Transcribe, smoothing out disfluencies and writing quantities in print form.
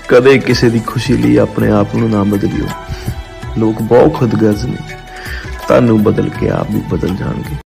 कदे किसी दी खुशी लिए अपने आप नूं ना बदलियो। लोग बहुत खुदगर्ज ने, तानू बदल के आप भी बदल जाएंगे।